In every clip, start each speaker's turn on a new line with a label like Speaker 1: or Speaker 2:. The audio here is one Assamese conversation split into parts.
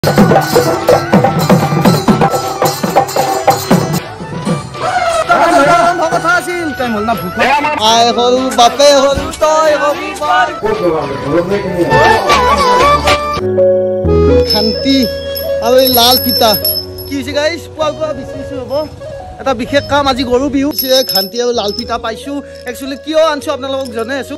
Speaker 1: শান্তি আৰু লাল পিতা কি হৈছে গাইছ পুৱা বিচি হ'ব এটা বিশেষ কাম আজি গৰু বিহু শান্তি আৰু লাল পিতা পাইছো একচুৱেলি কিয় আনছো আপোনালোকক জনাই আছো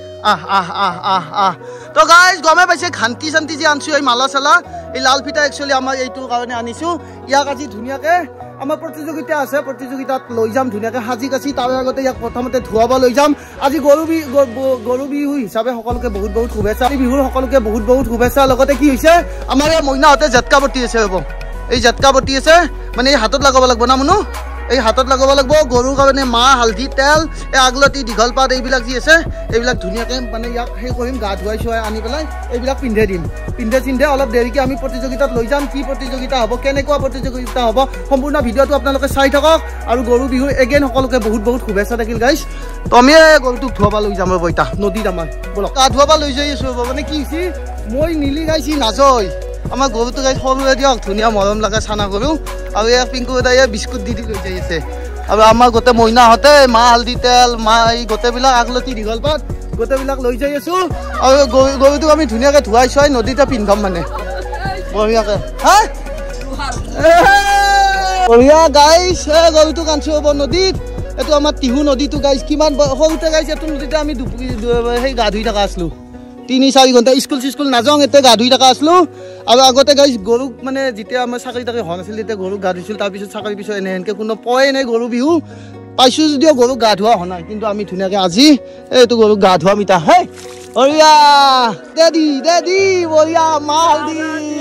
Speaker 1: তো গাইজ গমে পাইছে শান্তি শান্তি যে আনছো এই মালা চালা এই লাল পিতা একচুৱেলি আমাৰ এইটো কাৰণে আনিছো ইয়াক আজি ধুনীয়াকে আমাৰ প্ৰতিযোগিতা আছে প্ৰতিযোগিতাত লৈ যাম ধুনীয়াকে সাজি কাছি তাৰ আগতে ইয়াক প্ৰথমতে ধুৱাব লৈ যাম আজি গৰু বিহু হিচাপে সকলোকে বহুত বহুত শুভেচ্ছা বিহুৰ সকলোকে বহুত বহুত শুভেচ্ছা লগতে কি হৈছে আমাৰ এই মইনাহঁতে জেটকা বটি আছে হ'ব এই জেটকা বটি আছে মানে এই হাতত লগাব লাগিব না মনো এই হাতত লগাব লাগিব গৰুৰ কাৰণে মাহ হালধি তেল এই আগলতি দীঘল পাত এইবিলাক যি আছে এইবিলাক ধুনীয়াকৈ মানে ইয়াক সেই কৰিম গা ধুৱাই চুৱাই আনি পেলাই এইবিলাক পিন্ধে দিম চিন্ধে অলপ দেৰিকৈ আমি প্ৰতিযোগিতাত লৈ যাম কি প্ৰতিযোগিতা হ'ব কেনেকুৱা প্ৰতিযোগিতা হ'ব সম্পূৰ্ণ ভিডিঅ'টো আপোনালোকে চাই থাকক আৰু গৰু বিহু এগেইন সকলোকে বহুত বহুত শুভেচ্ছা থাকিল গাইছ তো আমি গৰুটোক ধুৱাব লৈ যাম বইতা নদীত আমাৰ বলক গা ধুৱাব লৈ যাই আছোঁ মানে কি হৈছে মই নীলি গাইছি নাজয় আমাৰ গৰুটো গাইছ সৰুৱে দিয়ক ধুনীয়া মৰম লগা চানা গৰু আৰু ইয়াক পিংকু দায়ে বিস্কুট দি লৈ যাই আছে আৰু আমাৰ গোটেই মইনাহঁতে মাহ হালধি তেল এই গোটেইবিলাক আগলতি দীঘল পাত গোটেইবিলাক লৈ যাই আছোঁ আৰু গৰুটোক আমি ধুনীয়াকৈ ধুৱাই চুৱাই নদীতে পিন্ধাম মানে বঢ়িয়াকৈ হা বঢ়িয়া গাইছ গৰুটোক আনিছোঁ হ'ব নদীত এইটো আমাৰ টিহু নদীটো গাইছ কিমান সৰুতে গাইছ এইটো নদীতে আমি সেই গা ধুই থকা আছিলোঁ 3-4 ঘণ্টা স্কুল নাযাওঁ এতিয়া গা ধুই থকা আছিলোঁ আৰু আগতে গাইছ গৰুক মানে যেতিয়া আমাৰ চাকৰি তাকৰি হোৱা নাছিল তেতিয়া গৰুক গা ধুইছিলোঁ তাৰপিছত চাকৰি পিছত এনেকৈ কোনো পোৱাই নাই গৰু বিহু পাইছোঁ যদিও গৰুক গা ধোৱা হোৱা নাই কিন্তু আমি ধুনীয়াকৈ আজি এইটো গৰুক গা ধোৱা মিতা হে বঢ়িয়া দে বঢ়িয়া মাহ হালধি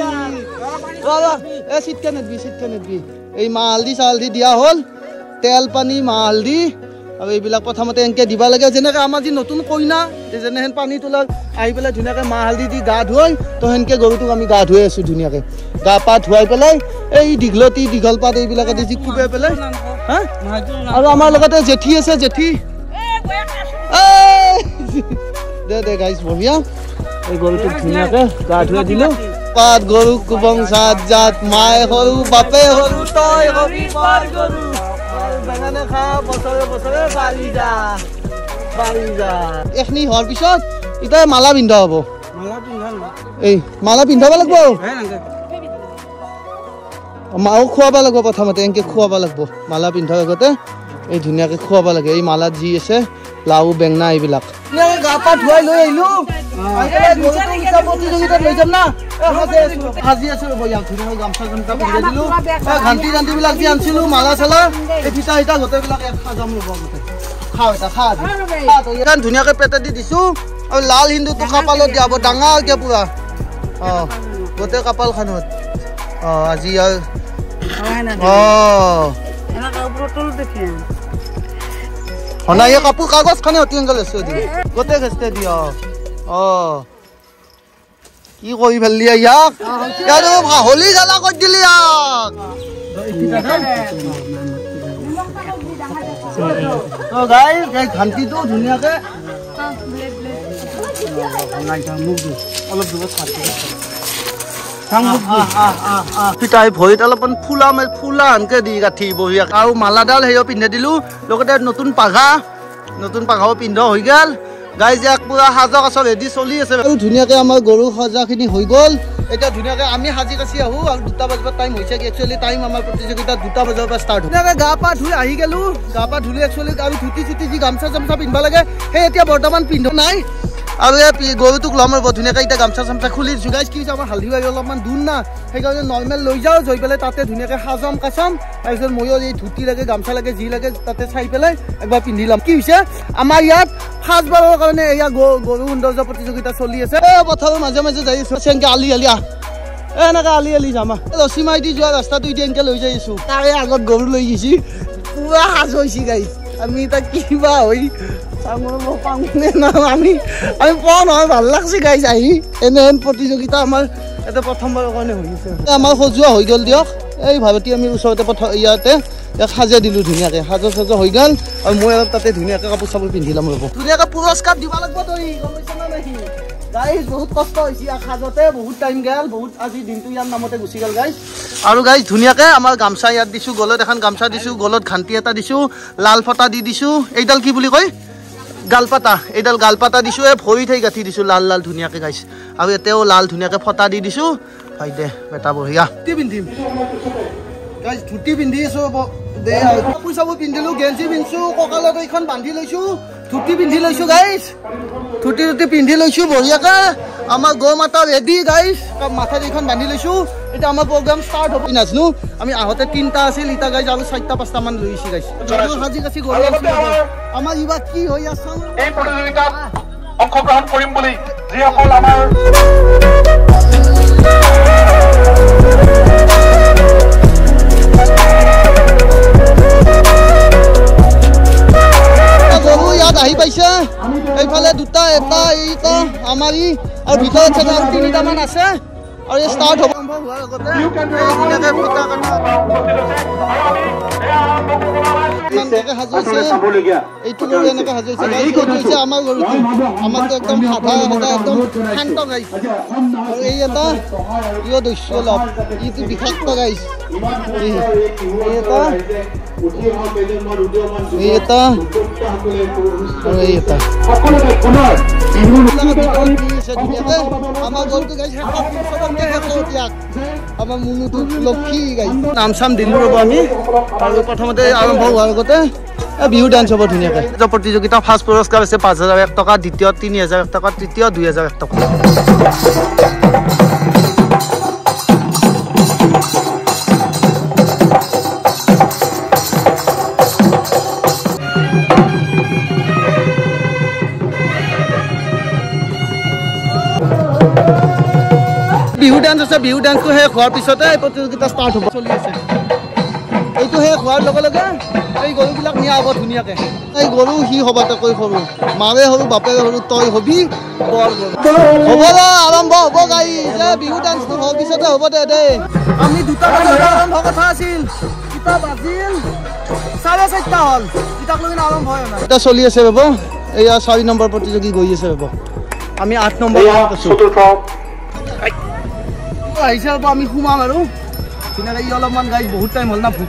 Speaker 1: চিটকে নেদবি এই মাহ হালধি চালধি দিয়া হ'ল তেল পানী মাহ হালধি আৰু এইবিলাক প্ৰথমতে এনেকৈ দিব লাগে যেনেকৈ আমাৰ যি নতুন কইনা যেনেহেন পানী তোলাৰ আহি পেলাই ধুনীয়াকৈ মাহ হালধি দি গা ধুৱাই তো সেনেকৈ গৰুটোক আমি গা ধুৱাই আছোঁ ধুনীয়াকৈ গা পা ধুৱাই পেলাই এই দীঘলতি দীঘল পাত এইবিলাকেদি যি কোবাই পেলাই হা আৰু আমাৰ লগতে জেঠি আছে জেঠি দে গাইছ বঢ়িয়া এই গৰুটোক ধুনীয়াকৈ গা ধুৱাই দিলোঁ পাত গৰু কুবং চাত জাত মায়ে সৰু বাপে সৰু তই হবি বৰ গৰু বেঙানে খা বছৰে বছৰে বাঢ়ি যা এইখিনি হোৱাৰ পিছত এতিয়া মালা পিন্ধা হ'ব এই মালা পিন্ধাব লাগিব মাও খুৱাব লাগিব প্ৰথমতে এনেকৈ খুৱাব লাগিব মালা পিন্ধাৰ আগতে এই ধুনীয়াকৈ খুৱাব লাগে এই মালাত যি আছে লাও বেঙনা এইবিলাক গা পা ধুৱাই লৈ আহিলোঁ প্ৰতিযোগিতাত লৈ যাম না সাজি আছো ধুনীয়াকৈ গামোচা চামোচা পিন্ধাই দিলোঁ ঘান্তি চান্তিবিলাক যি আনিছিলোঁ মালা চালা এই ফিটা সিটা গোটেইবিলাক ইয়াত সাজাম ল'ব গোটেই খা ধুনীয়াকৈ পেটে দি দিছোঁ আৰু লাল হিন্দুটো কপালত দিয়াব ডাঙৰকৈ পুৰা গোটেই কপালখনত আজি আৰু হনাই কাপোৰ কাগজ খানে অতি অংক লৈছোঁ গোটেই খেচতে দিয় কি কৰি ফেললি ইয়াক হলি জ্বালা কৰি দিলি ইয়াক ঘান্তিটো ধুনীয়াকে অলপ দূৰত পিতাই ভৰিত অলপমান ফুলা হানকে দি গাঁঠি বঢ়িয়া আৰু মালাডাল সেয়া পিন্ধাই দিলোঁ লগতে নতুন পাঘাও পিন্ধা হৈ গ'ল গাইজ ইয়াক পুৰা সাজা কাছ ৰেডি চলি আছে আৰু ধুনীয়াকৈ আমাৰ গৰু সজাখিনি হৈ গ'ল এতিয়া ধুনীয়াকৈ আমি সাজি কাচি আহোঁ আৰু 2টা বজাৰ টাইম হৈছে একচুৱেলি টাইম আমাৰ প্ৰতিযোগিতা 2টা বজাৰ পৰা ষ্টাৰ্ট ধুনীয়াকৈ গা পা ধুই আহি গ'লোঁ গা পা ধুলি একচুৱেলি আৰু ধুতি চুটি যি গামোচা চামোচা পিন্ধিব লাগে সেই এতিয়া বৰ্তমান পিন্ধা নাই আৰু এই গৰুটোক ল'ম ৰ'ব ধুনীয়াকৈ এতিয়া গামোচা চামোচা খুলি দিছোঁ গাইজ কি হৈছে আমাৰ হালধি বাৰী অলপমান দূৰ না সেইকাৰণে নৰ্মেল লৈ যাওঁ গৈ পেলাই তাতে ধুনীয়াকৈ সাজাম কাচাম তাৰপিছত ময়ো এই ধুতি লাগে গামোচা লাগে যি লাগে তাতে চাই পেলাই একবাৰ পিন্ধি ল'ম কি হৈছে আমাৰ ইয়াত ফাৰ্ষ্টবাৰৰ কাৰণে এয়া গৰু সৌন্দৰ্য প্ৰতিযোগিতা চলি আছে পথাৰৰ মাজে মাজে যাই আছোঁ এনেকৈ আলি এনেকৈ আলি যাম ৰছী মাৰি দি যোৱা ৰাস্তাটো এতিয়া এনেকৈ লৈ যাই আছোঁ তাৰে আগত গৰু লৈ গৈছি পুৰা সাজ হৈছে গাইজ আমি এতিয়া কিবা হৈ আমি পোৱা নহয় ভাল লাগছে গাইছ আহি এনেহেন প্ৰতিযোগিতা আমাৰ ইয়াতে প্ৰথমবাৰৰ কাৰণে হৈ আছে আমাৰ সজোৱা হৈ গ'ল দিয়ক এই ভাৰতী আমি ওচৰতে ইয়াতে সাজাই দিলোঁ ধুনীয়াকৈ সাজা হৈ গ'ল আৰু মই অলপ তাতে ধুনীয়াকৈ কাপোৰ চাপোৰ পিন্ধি ল'ম ৰ'ব ধুনীয়াকৈ পুৰস্কাৰ দিব লাগিব তই গম পাইছ না নাই গাইজ বহুত কষ্ট হৈছে খাজতে বহুত টাইম গেল বহুত আজি দিনটো ইয়াৰ নামতে গুচি গেল গাইজ আৰু গাইজ ধুনীয়াকে আমাৰ গামছা ইয়াত দিছো গলত এখন গামছা দিছো গলত ঘান্তি এটা দিছো লাল ফটা দি দিছো এইডাল কি বুলি কয় গালপাতা এইডাল গালপাতা দিছো এ ভৰি ঠাই গাঁঠি দিছো লাল লাল ধুনীয়াকে গাইজ আৰু এতেও লাল ধুনীয়াকে ফটা দি দিছো ভাই দে বেটা বঢ়িয়া ধুতি পিন্ধিম গাইজ ধুতি পিন্ধি আছো দে কাপোৰ চাপোৰ পিন্ধিলো গেঞ্জি পিন্ধিছো কঁকালত এইখন বান্ধি লৈছো ধুতি পিন্ধি লৈছো গাইজ ধুতি পিন্ধি লৈছো বঢ়িয়াকে আমাৰ গৌ মাতা ৰেডি গাইজ মাথাত এইখন বান্ধি লৈছো এতিয়া আমাৰ প্ৰগ্ৰাম ষ্টাৰ্ট হ'ব নাজানো আমি আহোঁতে 3টা আছিল এতিয়া গাইজ আৰু 4টা 5টা মান লৈছি গাইজ সাজি কাছি গৈ আমাৰ ইবা কি হৈ আছে
Speaker 2: এই প্ৰতিযোগিতাত অংশগ্ৰহণ কৰিম বুলি যিসকল আমাৰ আহি পাইছে এইফালে দুটা এটা এইটা আমাৰ ই আৰু ভিতৰত চাগে আৰু 3টা মান আছে আৰু এই ষ্টাৰ্ট হ'ব হোৱাৰ আগতে এইবিলাকে ফটা কাটা এনেকৈ সাজুছে এইটো গৰু এনেকৈ সাজুছে এইটো হৈছে আমাৰ গৰুটো আমাৰতো একদম সাধা সাধা একদম শান্ত গাইছ আৰু এই এটা ইও দস্য অলপ ইটো বিষাক্ত গাইছ এই এটা আমাৰ গৰুটো গাইছে আমাৰ মুনুটো লক্ষী গাইছে নাম চাম দিলো ৰ'ব আমি আৰু প্ৰথমতে আৰম্ভ হোৱাৰ আগতে বিহু ডান্স হ'ব ধুনীয়াকৈ প্ৰতিযোগিতা ফাৰ্ষ্ট পুৰস্কাৰ আছে 5,001 টকা দ্বিতীয় 3,001 টকা তৃতীয় 2,001 টকা বিহু ডান্স আছে বিহু ডান্সটো শেষ হোৱাৰ পিছতে এই প্ৰতিযোগিতা ষ্টাৰ্ট হ'ব চলি আছে এইটো শেষ হোৱাৰ লগে লগে এই গৰুবিলাক নিয়া হ'ব ধুনীয়াকৈ এই গৰু সি হ'বাতকৈ সৰু মাৰে সৰু বাপেৰে সৰু তই হবি বৰ গৰু হ'ব দে আৰম্ভ হ'ব গাইজ বিহু ডান্সটো হোৱাৰ পিছতে হ'ব দে দেই আমি 2টা বজাত আৰম্ভ কথা আছিল কিতা বাজিল 4:30 হ'ল কিতাক লৈ আৰম্ভ হয় না এটা চলি আছে ৰ'ব এয়া 4 নম্বৰ প্ৰতিযোগী গৈ আছে ৰ'ব আমি 8 নম্বৰ আছো আহিছে ৰ'ব আমি সোমাম আৰু ধুনীয়াকৈ ই অলপমান গাইজ বহুত টাইম হ'ল না ভোক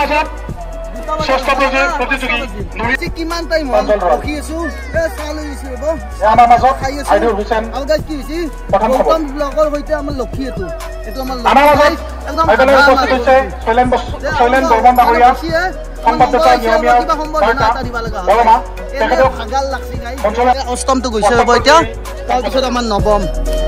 Speaker 2: কিমান টাইম হ'ল ৰখি আছো চাহ লৈ আহিছো ৰ'ব খাই আছো আৰু গাইজ কি হৈছে গৌতম ব্লগৰ সৈতে আমাৰ লক্ষী এইটো আমাৰ অষ্টমটো গৈছে ৰ'ব এতিয়া তাৰপিছত আমাৰ নৱম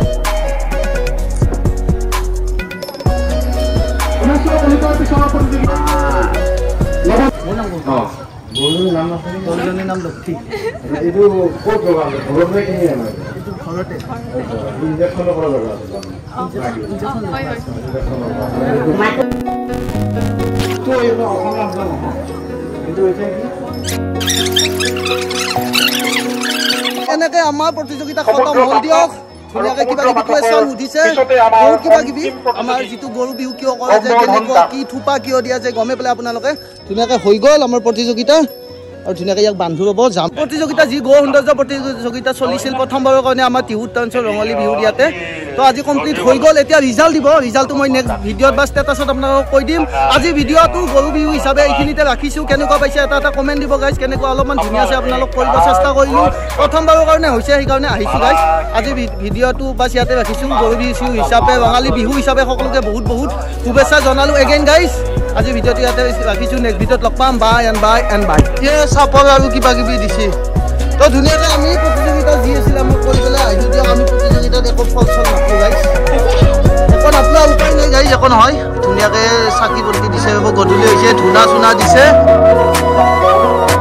Speaker 2: নাম লক্ষী এইটো ক'ত ঘৰতে কিনি আনে এইটো ঘৰতে ইনজেকচন কৰা লগা এনেকে আমাৰ প্ৰতিযোগিতা খতম হ'ল দিয়ক ধুনীয়াকৈ কিবা কিবি কুৱেশ্যন সুধিছে বহুত কিবা কিবি আমাৰ যিটো গৰু বিহু কিয় কৰা যায় কেনেকুৱা কি থোপা কিয় দিয়া যায় গমে পেলাই আপোনালোকে ধুনীয়াকৈ হৈ গ'ল আমাৰ প্ৰতিযোগিতা আৰু ধুনীয়াকৈ ইয়াক বান্ধো ৰ'ব যাম প্ৰতিযোগিতা যি গৌ সৌন্দৰ্য প্ৰতিযোগিতা চলিছিল প্ৰথমবাৰৰ কাৰণে আমাৰ টিহু উত্তৰাঞ্চল ৰঙালী বিহুৰ ইয়াতে তো আজি কমপ্লিট হৈ গ'ল এতিয়া ৰিজাল্ট দিব ৰিজাল্টটো মই নেক্সট ভিডিঅ'ত বা ষ্টেটাছত আপোনালোকক কৈ দিম আজি ভিডিঅ'টো গৰু বিহু হিচাপে এইখিনিতে ৰাখিছোঁ কেনেকুৱা পাইছে এটা কমেণ্ট দিব গাইজ কেনেকুৱা অলপমান ধুনীয়া আছে আপোনালোক কৰিব চেষ্টা কৰিলোঁ প্ৰথমবাৰৰ কাৰণে হৈছে সেইকাৰণে আহিছোঁ গাইজ আজি ভিডিঅ'টো বাছ ইয়াতে ৰাখিছোঁ গৰু বিহু হিচাপে ৰঙালী বিহু হিচাপে সকলোকে বহুত বহুত শুভেচ্ছা জনালোঁ এগেইন গাইজ আজি ভিডিঅ'টো ইয়াতে ৰাখিছোঁ নেক্সট ভিডিঅ'ত লগ পাম বাই চাপৰ আৰু কিবা কিবি দিছে তো ধুনীয়াকৈ আমি প্ৰতিযোগিতা যি আছিলে আমি কৰি পেলাই আহিছোঁ দিয়ক আমি প্ৰতিযোগিতাত একো ফল চল নাপাওঁ গাইজ একো নাপাওঁ উপায় নাই গাইজ একো নহয় ধুনীয়াকৈ চাকি বন্তি দিছে গধূলি হৈছে ধূনা চুনা দিছে